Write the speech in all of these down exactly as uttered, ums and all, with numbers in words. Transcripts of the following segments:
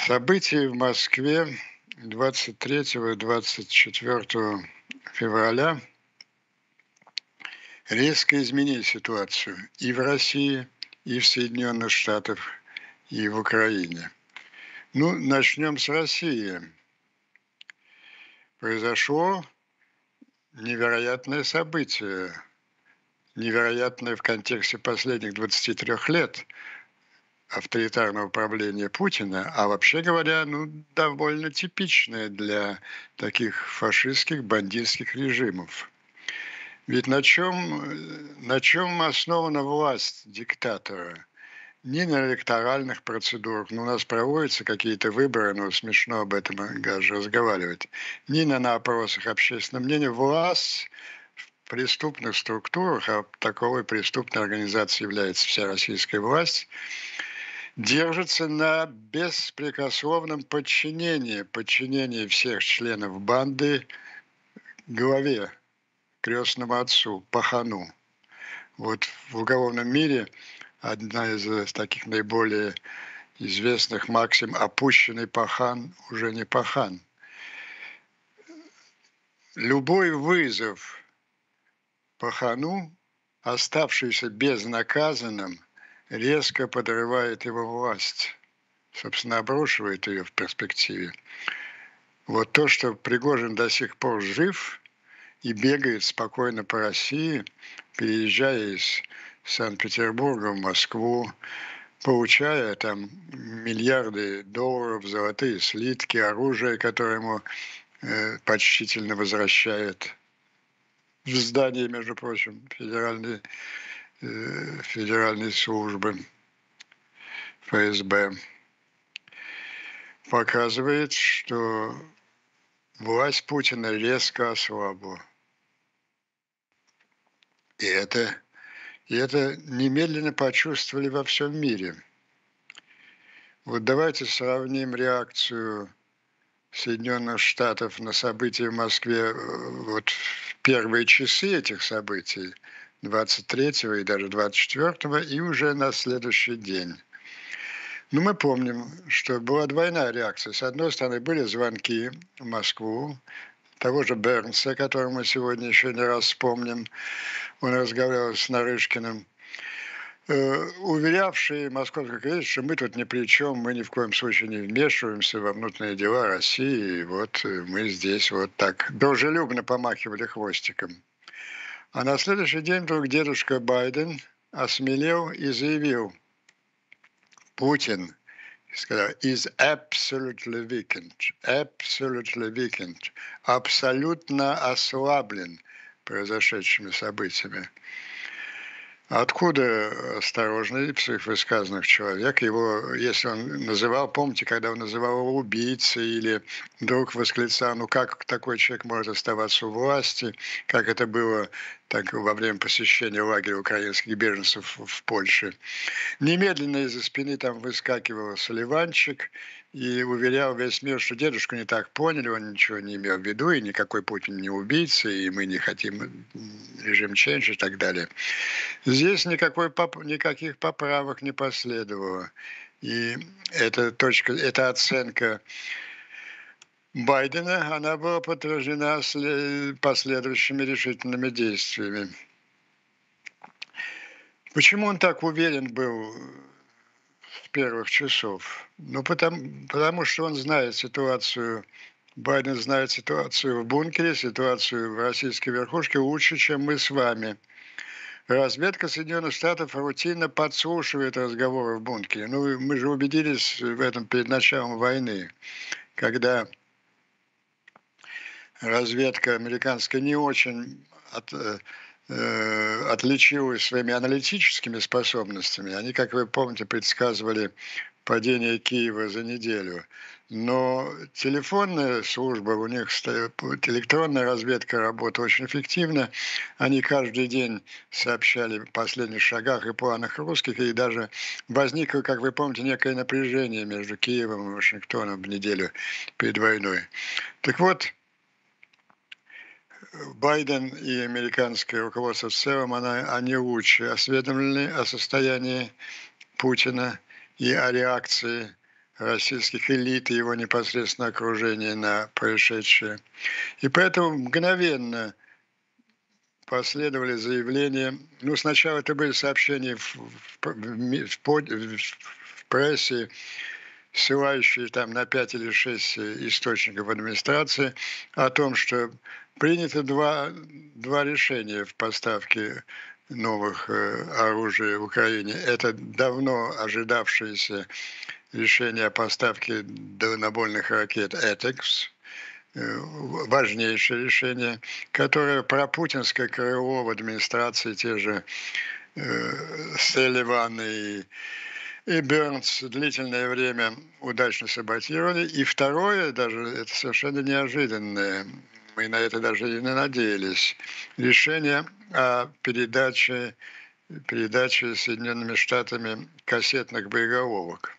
События в Москве двадцать третьего и двадцать четвёртого февраля резко изменили ситуацию и в России, и в Соединенных Штатах, и в Украине. Ну, начнем с России. Произошло невероятное событие, невероятное в контексте последних двадцати трёх лет авторитарного правления Путина, а вообще говоря, ну, довольно типичное для таких фашистских, бандитских режимов. Ведь на чем, на чем основана власть диктатора? Не на электоральных процедурах, ну, у нас проводятся какие-то выборы, но смешно об этом даже разговаривать, не на, на опросах общественного мнения. Власть в преступных структурах, а таковой преступной организацией является вся российская власть, держится на беспрекословном подчинении, подчинении всех членов банды главе, крестному отцу, пахану. Вот в уголовном мире одна из таких наиболее известных максим: опущенный пахан уже не пахан. Любой вызов пахану, оставшийся безнаказанным, резко подрывает его власть, собственно, обрушивает ее в перспективе. Вот то, что Пригожин до сих пор жив и бегает спокойно по России, переезжая из Санкт-Петербурга в Москву, получая там миллиарды долларов, золотые слитки, оружие, которое ему э, почтительно возвращает в здание, между прочим, федеральной, э, федеральной службы эф эс бэ, показывает, что власть Путина резко ослабла. И это, и это немедленно почувствовали во всем мире. Вот давайте сравним реакцию Соединенных Штатов на события в Москве вот в первые часы этих событий, двадцать третьего и даже двадцать четвёртого, и уже на следующий день. Ну, мы помним, что была двойная реакция. С одной стороны, были звонки в Москву того же Бернса, которого мы сегодня еще не раз вспомним. Он разговаривал с Нарышкиным, э, уверявший московское правительство, что мы тут ни при чем, мы ни в коем случае не вмешиваемся во внутренние дела России, и вот мы здесь вот так дружелюбно помахивали хвостиком. А на следующий день вдруг дедушка Байден осмелел и заявил: Путин, сказал, is absolutely weakened, absolutely weakened, абсолютно ослаблен произошедшими событиями. Откуда осторожный в своих высказанных человек? Его, если он называл, помните, когда он называл его убийцей или вдруг восклицал, ну как такой человек может оставаться у власти, как это было так, во время посещения лагеря украинских беженцев в Польше. Немедленно из-за спины там выскакивал Соливанчик и уверял весь мир, что дедушку не так поняли, он ничего не имел в виду, и никакой Путин не убийца, и мы не хотим режим change и так далее. Здесь никакой, никаких поправок не последовало. И эта точка, эта оценка Байдена, она была подтверждена последующими решительными действиями. Почему он так уверен был с первых часов? Ну, потому, потому что он знает ситуацию, Байден знает ситуацию в бункере, ситуацию в российской верхушке лучше, чем мы с вами. Разведка Соединенных Штатов рутинно подслушивает разговоры в бункере. Ну, мы же убедились в этом перед началом войны, когда разведка американская не очень от, э, отличилась своими аналитическими способностями. Они, как вы помните, предсказывали падение Киева за неделю. Но телефонная служба у них, электронная разведка работала очень эффективно. Они каждый день сообщали о последних шагах и планах русских, и даже возникло, как вы помните, некое напряжение между Киевом и Вашингтоном в неделю перед войной. Так вот, Байден и американское руководство в целом, она, они лучше осведомлены о состоянии Путина и о реакции российских элит и его непосредственное окружение на происшедшее. И поэтому мгновенно последовали заявления. Ну, сначала это были сообщения в, в, в, ми- в под- в прессе, ссылающие там на пять или шесть э, источников администрации о том, что принято два, два решения в поставке новых э, оружий в Украине. Это давно ожидавшееся решение о поставке дальнобойных ракет «Этекс», э, важнейшее решение, которое пропутинское крыло в администрации, те же э, Селливан и и Бернс длительное время удачно саботировали. И второе, даже это совершенно неожиданное, мы на это даже и не надеялись, решение о передаче, передаче Соединенными Штатами кассетных боеголовок.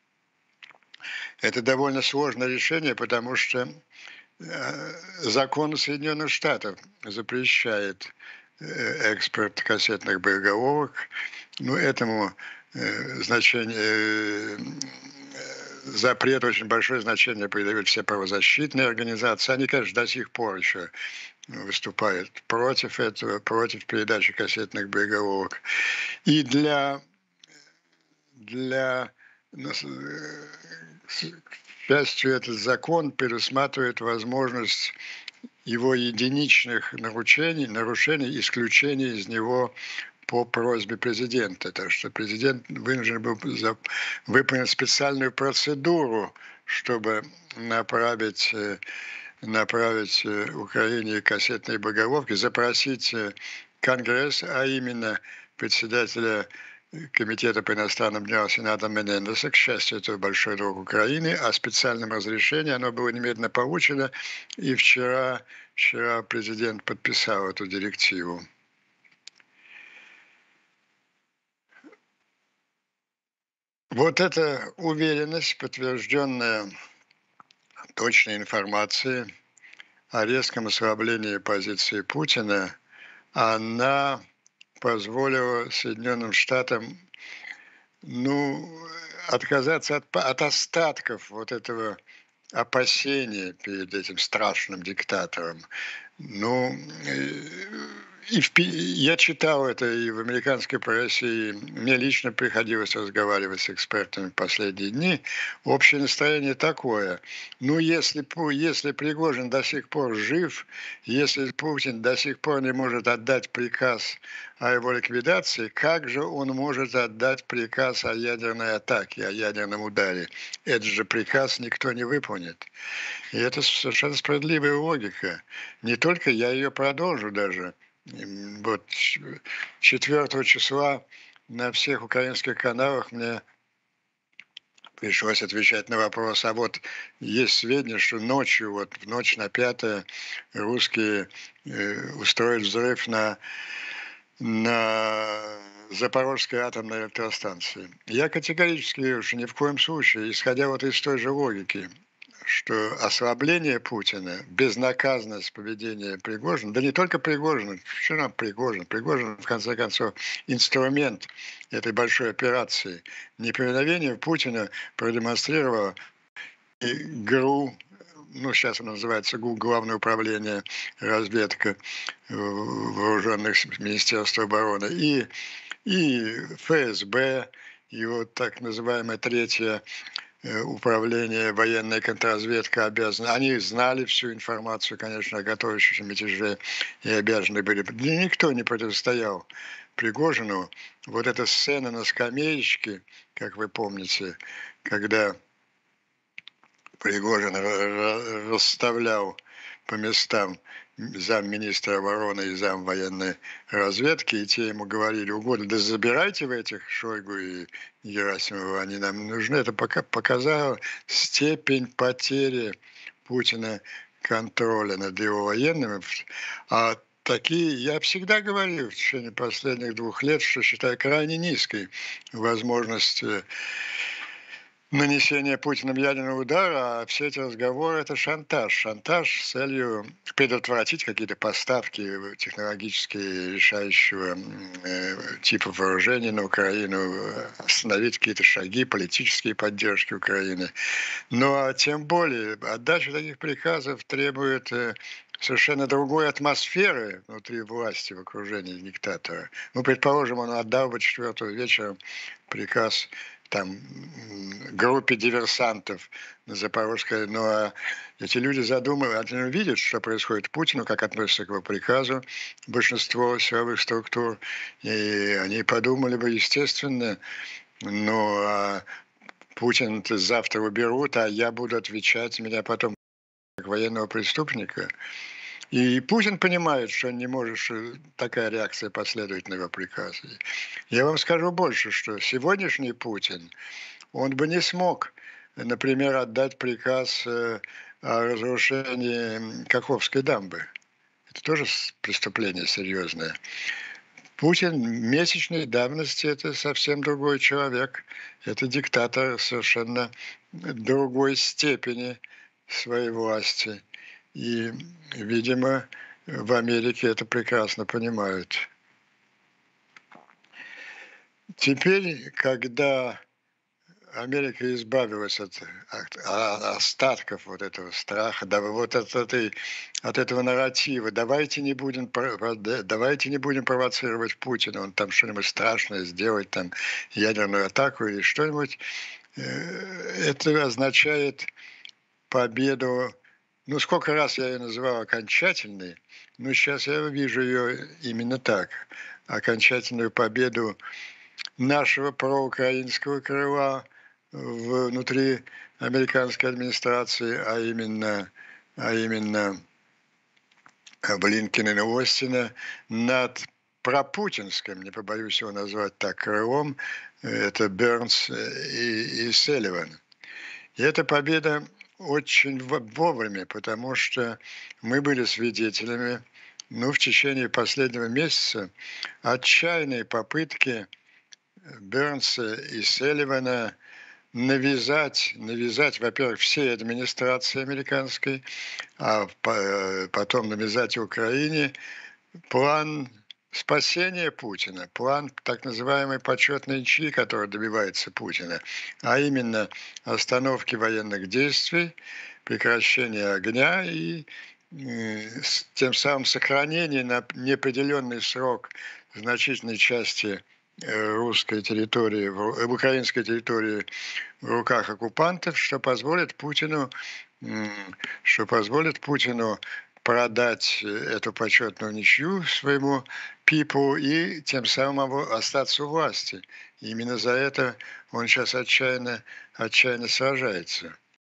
Это довольно сложное решение, потому что э, закон Соединенных Штатов запрещает э, экспорт кассетных боеголовок. Ну, этому э, значение, э, запрет очень большое значение придают все правозащитные организации. Они, конечно, до сих пор еще выступают против этого, против передачи кассетных боеголовок. И для, для ну, с- э, к счастью, этот закон предусматривает возможность его единичных нарушений, нарушений, исключения из него по просьбе президента. Так что президент вынужден был за- выполнить специальную процедуру, чтобы направить, э, направить э, Украине кассетные боеголовки, запросить э, Конгресс, а именно председателя Комитета по иностранным делам Сената Менендеса, к счастью, это большой друг Украины, о специальном разрешении оно было немедленно получено, и вчера, вчера президент подписал эту директиву. Вот эта уверенность, подтвержденная точной информацией о резком ослаблении позиции Путина, она позволила Соединенным Штатам, ну, отказаться от, па- от остатков вот этого опасения перед этим страшным диктатором. Ну, э, и в, пи- я читал это и в американской прессе, и мне лично приходилось разговаривать с экспертами в последние дни. Общее настроение такое. Ну, если, Пу- если Пригожин до сих пор жив, если Путин до сих пор не может отдать приказ о его ликвидации, как же он может отдать приказ о ядерной атаке, о ядерном ударе? Этот же приказ никто не выполнит. И это совершенно справедливая логика. Не только я ее продолжу даже. М, Вот четвертого числа на всех украинских каналах мне пришлось отвечать на вопрос, а вот есть сведения, что ночью, вот в ночь на пятое, русские э, устроят взрыв на, на Запорожской атомной электростанции. Я категорически говорю, что ни в коем случае, исходя вот из той же логики, что ослабление Путина, безнаказанность поведения Пригожина, да не только Пригожина, что нам Пригожин? Пригожин, в конце концов, инструмент этой большой операции. Неповиновение Путина продемонстрировало и ГРУ, ну, сейчас оно называется ГУ, Главное управление разведка э, вооруженных Министерства обороны, и, и ФСБ, и вот так называемая третья э, управление военной контрразведка обязаны. Они знали всю информацию, конечно, о готовящемся мятеже и обязаны были. Да никто не противостоял Пригожину. Вот эта сцена на скамеечке, как вы помните, когда Пригожин расставлял по местам замминистра обороны и зам военной разведки, и те ему говорили угодно, да забирайте вы этих Шойгу и Герасимова, они нам не нужны. Это пока показало степень потери Путина контроля над его военными. А такие, я всегда говорил в течение последних двух лет, что считаю крайне низкой возможность нанесения Путиным ядерного удара, а все эти разговоры — это шантаж. Шантаж с целью предотвратить какие-то поставки э, технологически решающего м, э, типа вооружений на Украину, э, остановить какие-то шаги политические поддержки Украины. Ну, а тем более отдача таких приказов требует э, совершенно другой атмосферы внутри власти, в окружении диктатора. Ну, предположим, он отдал бы четвертого вечера приказ там м, группе диверсантов на Запорожской, ну а эти люди задумывают, они видят, что происходит Путину, как относится к его приказу большинство силовых структур, и они подумали бы, естественно, ну, а Путин завтра уберут, а я буду отвечать, меня потом как военного преступника. И Путин понимает, что не может, что такая реакция последует на его приказ. Я вам скажу больше, что сегодняшний Путин, он бы не смог, например, отдать приказ э, о разрушении м, Каховской дамбы. Это тоже с- преступление серьезное. Путин месячной давности — это совсем другой человек. Это диктатор совершенно другой степени своей власти. И, видимо, в Америке это прекрасно понимают. Теперь, когда Америка избавилась от, от- а- остатков вот этого страха, да, вот от этой, от этого нарратива. Давайте не будем, про- про- да, давайте не будем провоцировать Путина, он там что-нибудь страшное сделать, там ядерную атаку или что-нибудь. Э, Это означает победу. Ну, сколько раз я ее называл окончательной, но сейчас я вижу ее именно так. Окончательную победу нашего проукраинского крыла внутри американской администрации, а именно, а именно Блинкина и Остина, над пропутинским, не побоюсь его назвать так, крылом, это Бернс и, и Селливан. И эта победа очень во- вовремя, потому что мы были свидетелями, ну, в течение последнего месяца отчаянной попытки Бернса и Селливана навязать, навязать, во-первых, всей администрации американской, а по- э, потом навязать Украине план спасения Путина, план так называемой почетной чьи, который добивается Путина, а именно остановки военных действий, прекращения огня и э, с- тем самым сохранение на неопределенный срок значительной части э, русской территории, в ру- э, украинской территории в руках оккупантов, что позволит Путину, м, что позволит Путину продать э, эту почетную ничью своему ПИПу и тем самым ово- остаться у власти. И именно за это он сейчас отчаянно, отчаянно сражается.